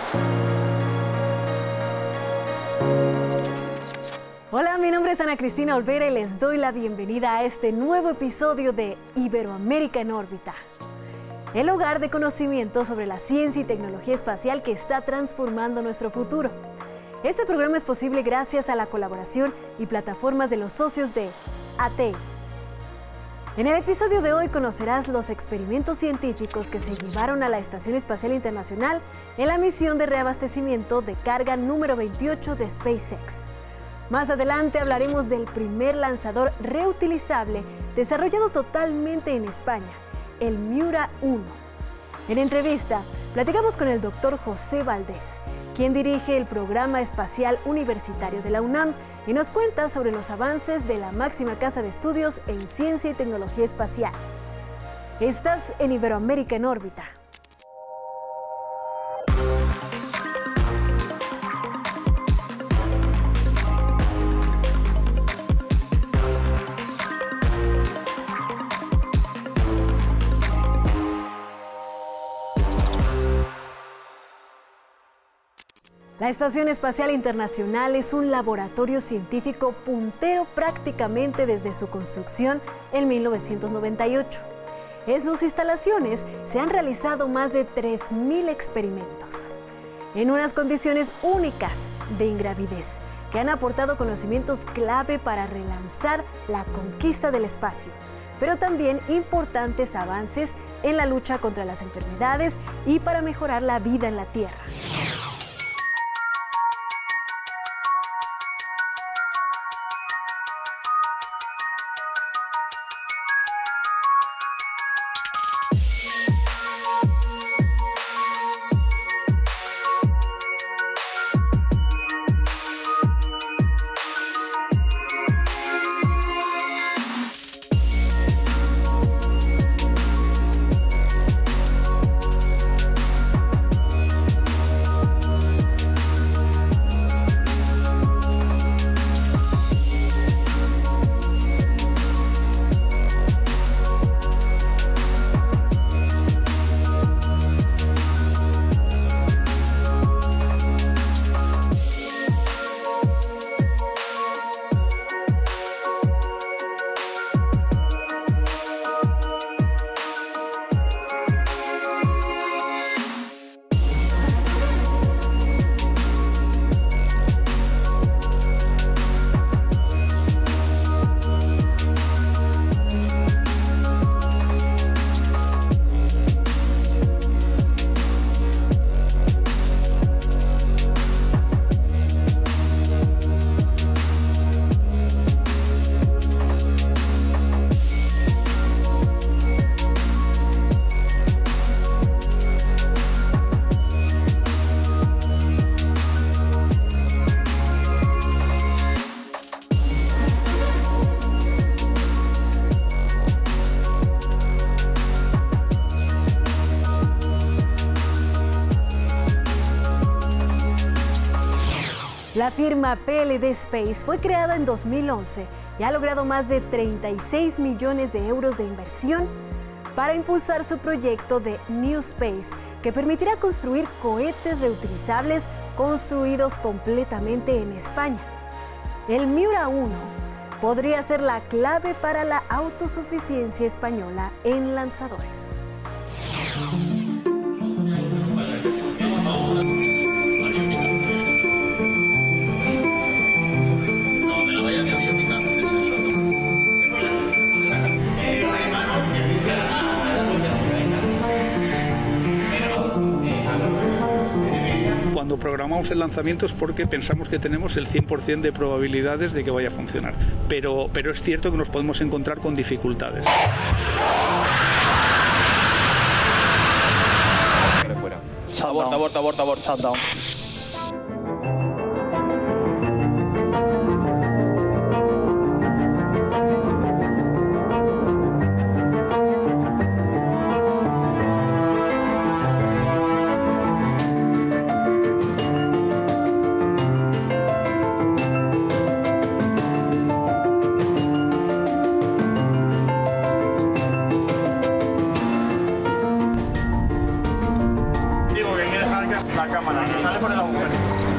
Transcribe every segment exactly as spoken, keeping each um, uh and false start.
Hola, mi nombre es Ana Cristina Olvera y les doy la bienvenida a este nuevo episodio de Iberoamérica en órbita, el hogar de conocimiento sobre la ciencia y tecnología espacial que está transformando nuestro futuro. Este programa es posible gracias a la colaboración y plataformas de los socios de A T I. En el episodio de hoy conocerás los experimentos científicos que se llevaron a la Estación Espacial Internacional en la misión de reabastecimiento de carga número veintiocho de SpaceX. Más adelante hablaremos del primer lanzador reutilizable desarrollado totalmente en España, el Miura uno. En entrevista, platicamos con el doctor José Valdés, quien dirige el Programa Espacial Universitario de la UNAM y nos cuenta sobre los avances de la máxima casa de estudios en ciencia y tecnología espacial. Estás en Iberoamérica en órbita. La Estación Espacial Internacional es un laboratorio científico puntero prácticamente desde su construcción en mil novecientos noventa y ocho. En sus instalaciones se han realizado más de tres mil experimentos, en unas condiciones únicas de ingravidez, que han aportado conocimientos clave para relanzar la conquista del espacio, pero también importantes avances en la lucha contra las enfermedades y para mejorar la vida en la Tierra. La firma P L D Space fue creada en dos mil once y ha logrado más de treinta y seis millones de euros de inversión para impulsar su proyecto de New Space, que permitirá construir cohetes reutilizables construidos completamente en España. El Miura uno podría ser la clave para la autosuficiencia española en lanzadores. Cuando programamos el lanzamiento es porque pensamos que tenemos el cien por cien de probabilidades de que vaya a funcionar, pero, pero es cierto que nos podemos encontrar con dificultades. Aborta, aborta, aborta, aborta, shutdown. la cámara, que sale por el agujero.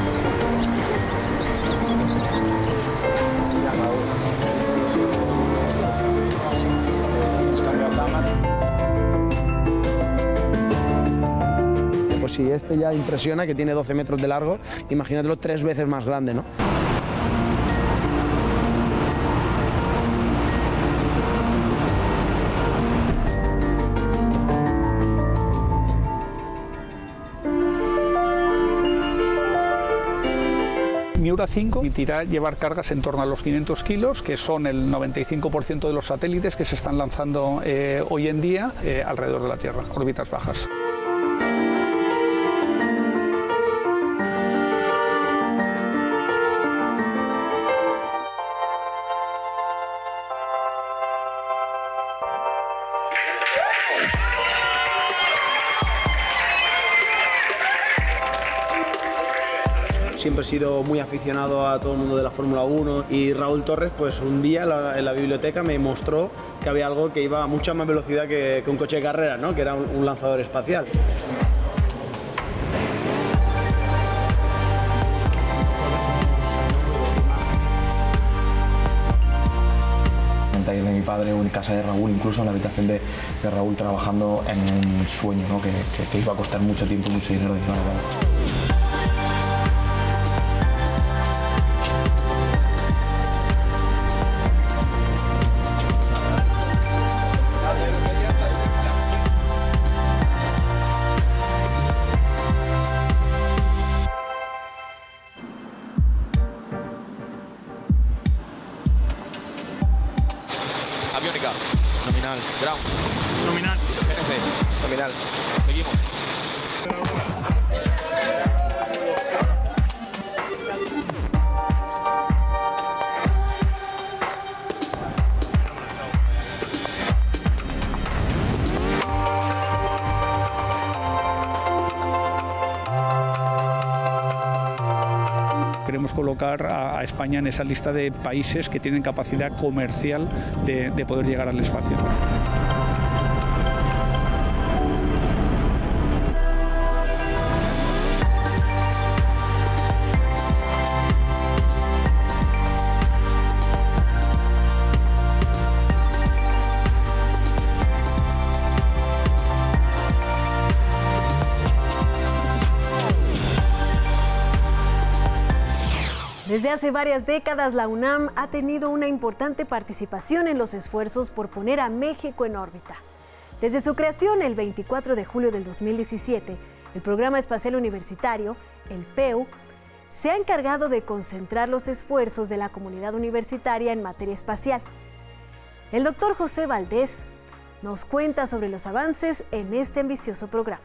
Pues si este ya impresiona, que tiene doce metros de largo, imagínatelo tres veces más grande, ¿no? Miura cinco permitirá llevar cargas en torno a los quinientos kilos, que son el noventa y cinco por ciento de los satélites que se están lanzando eh, hoy en día eh, alrededor de la Tierra, órbitas bajas. Siempre he sido muy aficionado a todo el mundo de la Fórmula uno y Raúl Torres, pues un día en la biblioteca me mostró que había algo que iba a mucha más velocidad que, que un coche de carreras, ¿no? Que era un, un lanzador espacial. De mi padre o en casa de Raúl, incluso en la habitación de, de Raúl, trabajando en un sueño, ¿no? que, que, que iba a costar mucho tiempo y mucho dinero. Aviónica, nominal, ground, nominal, N C, nominal, seguimos. Queremos colocar a España en esa lista de países que tienen capacidad comercial de, de poder llegar al espacio. Desde hace varias décadas, la UNAM ha tenido una importante participación en los esfuerzos por poner a México en órbita. Desde su creación el veinticuatro de julio del dos mil diecisiete, el Programa Espacial Universitario, el P E U, se ha encargado de concentrar los esfuerzos de la comunidad universitaria en materia espacial. El doctor José Valdés nos cuenta sobre los avances en este ambicioso programa.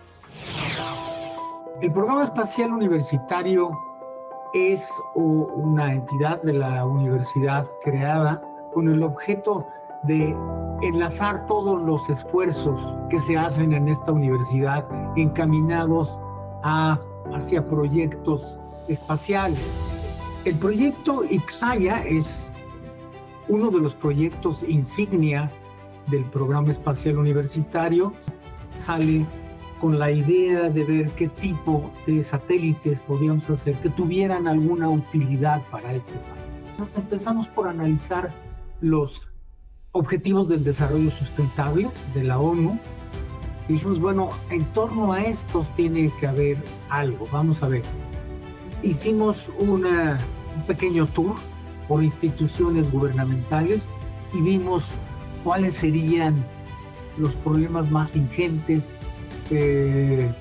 El Programa Espacial Universitario es una entidad de la universidad creada con el objeto de enlazar todos los esfuerzos que se hacen en esta universidad encaminados a, hacia proyectos espaciales. El proyecto Ixaya es uno de los proyectos insignia del Programa Espacial Universitario. Sale con la idea de ver qué tipo de satélites podíamos hacer que tuvieran alguna utilidad para este país. Entonces empezamos por analizar los objetivos del desarrollo sustentable de la ONU y dijimos, bueno, en torno a estos tiene que haber algo, vamos a ver. Hicimos una, un pequeño tour por instituciones gubernamentales y vimos cuáles serían los problemas más ingentes. Eh,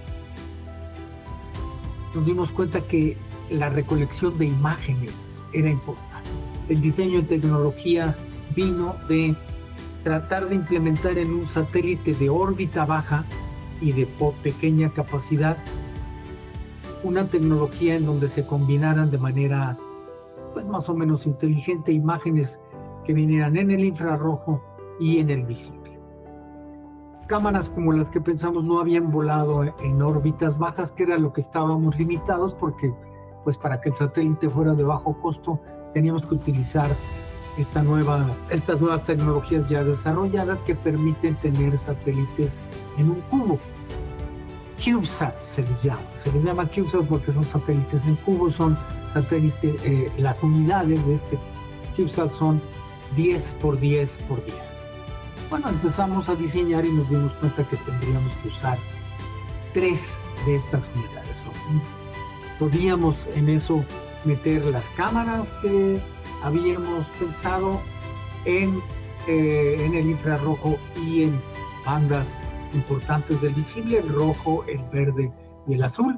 nos dimos cuenta que la recolección de imágenes era importante. El diseño de tecnología vino de tratar de implementar en un satélite de órbita baja y de pequeña capacidad una tecnología en donde se combinaran de manera pues más o menos inteligente imágenes que vinieran en el infrarrojo y en el visible. Cámaras como las que pensamos no habían volado en órbitas bajas, que era lo que estábamos limitados, porque pues para que el satélite fuera de bajo costo teníamos que utilizar esta nueva, estas nuevas tecnologías ya desarrolladas que permiten tener satélites en un cubo. CubeSats se les llama. Se les llama CubeSats porque son satélites en cubos, son satélites, eh, las unidades de este CubeSat son diez por diez por diez. Bueno, empezamos a diseñar y nos dimos cuenta que tendríamos que usar tres de estas unidades. Podíamos en eso meter las cámaras que habíamos pensado en, eh, en el infrarrojo y en bandas importantes del visible, el rojo, el verde y el azul.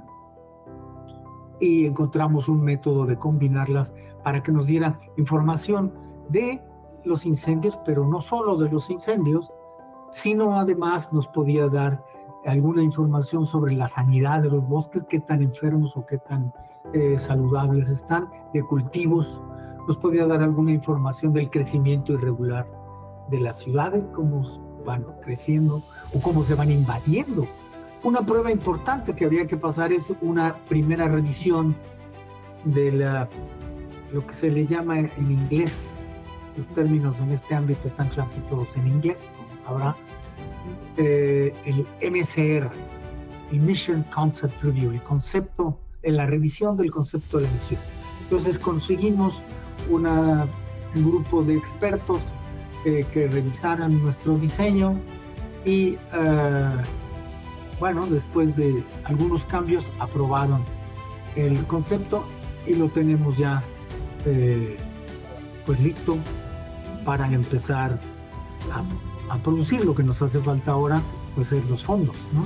Y encontramos un método de combinarlas para que nos diera información de los incendios, pero no solo de los incendios, sino además nos podía dar alguna información sobre la sanidad de los bosques, qué tan enfermos o qué tan eh, saludables están, de cultivos. Nos podía dar alguna información del crecimiento irregular de las ciudades, cómo van creciendo o cómo se van invadiendo. Una prueba importante que había que pasar es una primera revisión de la, lo que se le llama en inglés, los términos en este ámbito están clásicos en inglés, como sabrá, eh, el M C R, el Mission Concept Review, el concepto, en la revisión del concepto de la misión. Entonces conseguimos una, un grupo de expertos eh, que revisaran nuestro diseño y uh, bueno, después de algunos cambios aprobaron el concepto y lo tenemos ya eh, pues listo para empezar a, a producir. Lo que nos hace falta ahora pues es los fondos, ¿no?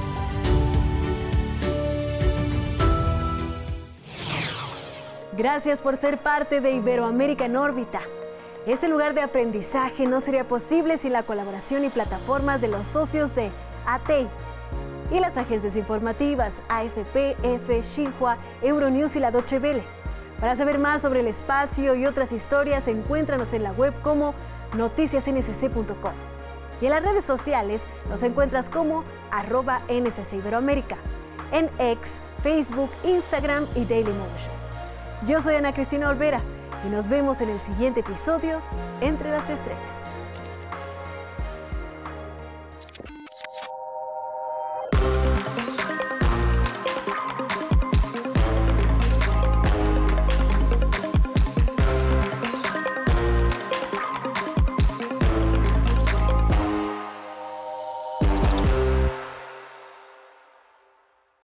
Gracias por ser parte de Iberoamérica en órbita. Este lugar de aprendizaje no sería posible sin la colaboración y plataformas de los socios de A T E I y las agencias informativas A F P, EFE, Xinhua, Euronews y la Deutsche Welle. Para saber más sobre el espacio y otras historias, encuéntranos en la web como noticias n s c punto com. Y en las redes sociales nos encuentras como arroba N S C Iberoamérica, en X, Facebook, Instagram y Dailymotion. Yo soy Ana Cristina Olvera y nos vemos en el siguiente episodio Entre las Estrellas.